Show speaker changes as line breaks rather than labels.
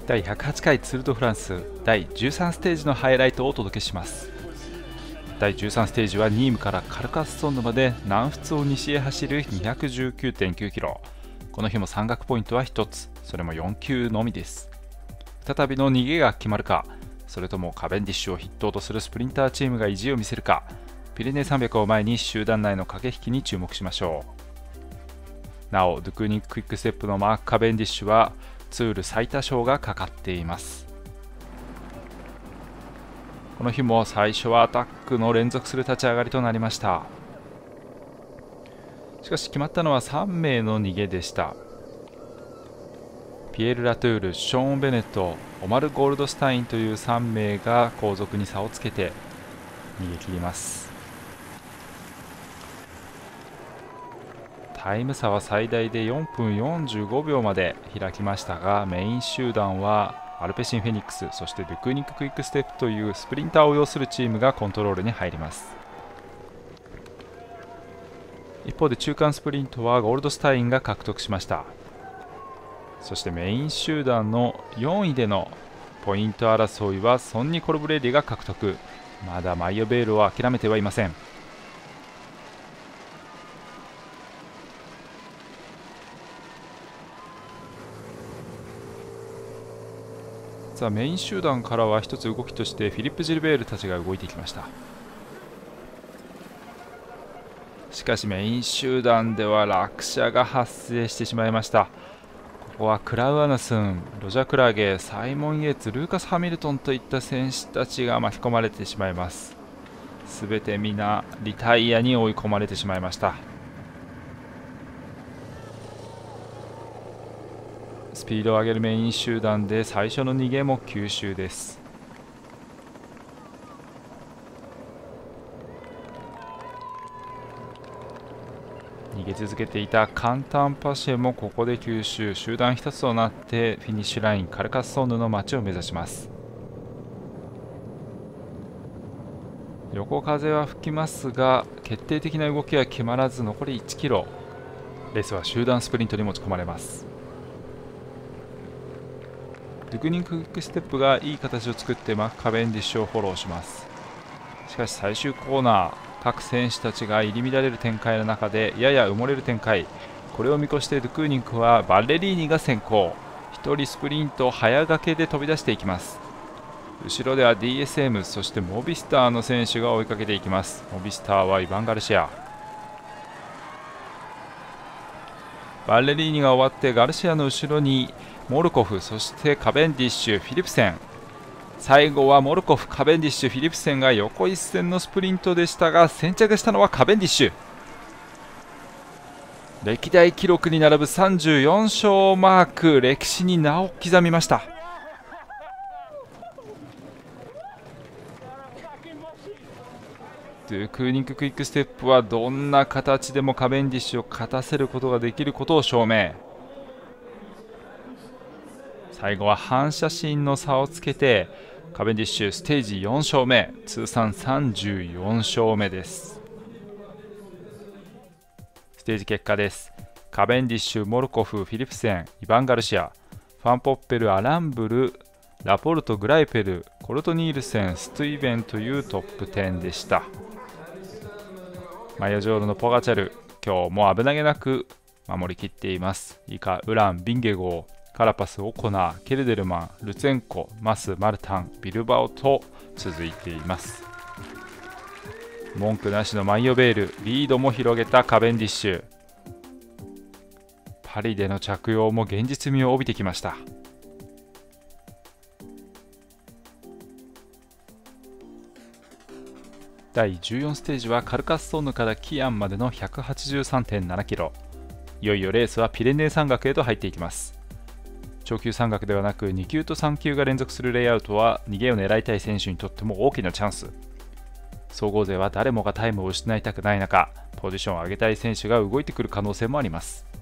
第108回ツール・ド・フランス第13ステージのハイライトをお届けします。第13ステージはニームからカルカッソンヌまで南仏を西へ走る 219.9 キロ。この日も山岳ポイントは1つ、それも4球のみです。再びの逃げが決まるか、それともカベンディッシュを筆頭とするスプリンターチームが意地を見せるか。ピレネー300を前に集団内の駆け引きに注目しましょう。なお、ドゥクーニングクイックステップのマーク・カベンディッシュはツール最多勝がかかっています。この日も最初はアタックの連続する立ち上がりとなりました。しかし決まったのは3名の逃げでした。ピエール・ラトゥール、ショーン・ベネット、オマル・ゴールドスタインという3名が後続に差をつけて逃げ切ります。タイム差は最大で4分45秒まで開きましたが、メイン集団はアルペシン・フェニックス、そしてドゥクーニング・クイックステップというスプリンターを要するチームがコントロールに入ります。一方で中間スプリントはゴールドスタインが獲得しました。そしてメイン集団の4位でのポイント争いはソンニ・コルブレリが獲得。まだマイオベールを諦めてはいません。さあ、メイン集団からは一つ動きとしてフィリップ・ジルベールたちが動いてきました。しかしメイン集団では落車が発生してしまいました。ここはクラウアナスン、ロジャー・クラゲ、サイモン・イエーツ、ルーカス・ハミルトンといった選手たちが巻き込まれてしまいます。すべて皆リタイアに追い込まれてしまいました。スピードを上げるメイン集団で最初の逃げも吸収です。逃げ続けていたカンタンパシェもここで吸収、集団一つとなってフィニッシュラインカルカッソンヌの街を目指します。横風は吹きますが決定的な動きは決まらず、残り1キロ。レースは集団スプリントに持ち込まれます。ドゥクーニングクイックステップがいい形を作ってマーク・カベンディッシュをフォローします。しかし最終コーナー、各選手たちが入り乱れる展開の中でやや埋もれる展開。これを見越してドゥクーニングはバッレリーニが先行、1人スプリント早掛けで飛び出していきます。後ろでは DSM、 そしてモビスターの選手が追いかけていきます。モビスターはイヴァン・ガルシア。バッレリーニが終わってガルシアの後ろにモルコフ、そしてカベンディッシュ、フィリプセン。最後はモルコフ、カベンディッシュ、フィリプセンが横一線のスプリントでしたが、先着したのはカベンディッシュ。歴代記録に並ぶ34勝マーク、歴史に名を刻みました。ドゥクーニングクイックステップはどんな形でもカベンディッシュを勝たせることができることを証明。最後は反射神の差をつけてカベンディッシュステージ4勝目、通算34勝目です。ステージ結果です。カベンディッシュ、モルコフ、フィリプセン、イヴァン・ガルシア、ファンポッペル、アランブル、ラポルト、グライペル、コルトニールセン、ストゥイベンというトップ10でした。マイヤジョールのポガチャル、今日も危なげなく守りきっています。以下ウラン、ビンゲゴー、カラパス、オコナー、ケルデルマン、ルツェンコ、マス、マルタン、ビルバオと続いています。文句なしのマイオベール、リードも広げたカベンディッシュ。パリでの着用も現実味を帯びてきました。第14ステージはカルカッソンヌからキアンまでの 183.7 キロ。いよいよレースはピレネー山岳へと入っていきます。長級山岳ではなく2級と3級が連続するレイアウトは逃げを狙いたい選手にとっても大きなチャンス。総合勢は誰もがタイムを失いたくない中、ポジションを上げたい選手が動いてくる可能性もあります。